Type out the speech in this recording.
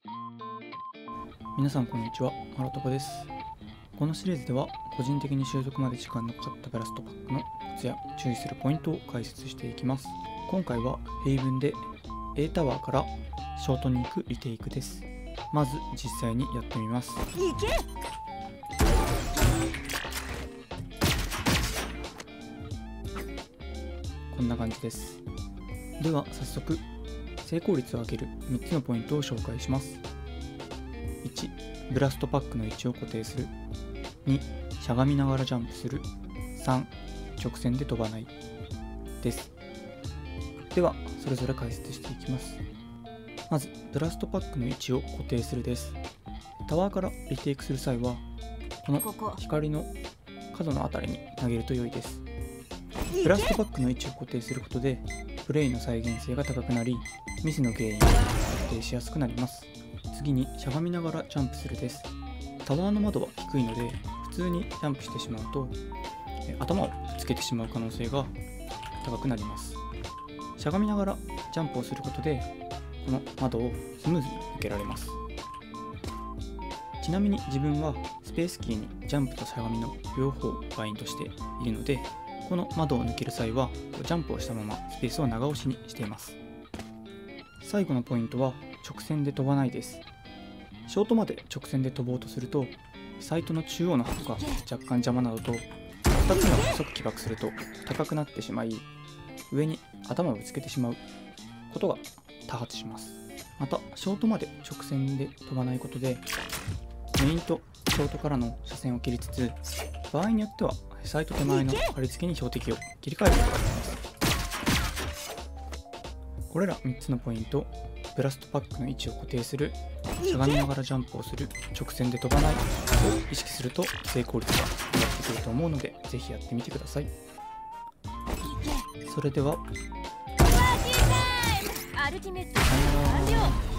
皆さんこんにちは、ハロトコです。このシリーズでは個人的に習得まで時間のかかったブラストパックのコツや注意するポイントを解説していきます。今回は平分で A タワーからショートに行くリテイクです。まず実際にやってみます。こんな感じです。では早速成功率を上げる3つのポイントを紹介します。1、ブラストパックの位置を固定する。2、しゃがみながらジャンプする。3、直線で飛ばないです。ではそれぞれ解説していきます。まずブラストパックの位置を固定するです。タワーからリテイクする際はこの光の角のあたりに投げると良いです。ブラストパックの位置を固定することでプレイの再現性が高くなり、ミスの原因を特定しやすくなります。次にしゃがみながらジャンプするです。タワーの窓は低いので普通にジャンプしてしまうと頭をぶつけてしまう可能性が高くなります。しゃがみながらジャンプをすることでこの窓をスムーズに抜けられます。ちなみに自分はスペースキーにジャンプとしゃがみの両方をバインドしているので、この窓を抜ける際はジャンプをしたままスペースを長押しにしています。最後のポイントは直線で飛ばないです。ショートまで直線で飛ぼうとするとサイトの中央の箱が若干邪魔などと2つが細く起爆すると高くなってしまい上に頭をぶつけてしまうことが多発します。またショートまで直線で飛ばないことでメインとショートからの車線を切りつつ、場合によってはサイト手前の貼り付けに標的を切り替えることができます。これら3つのポイント、ブラストパックの位置を固定する、しゃがみながらジャンプをする、直線で飛ばないを意識すると成功率が上がってくると思うので、ぜひやってみてください。それでは、さよなら。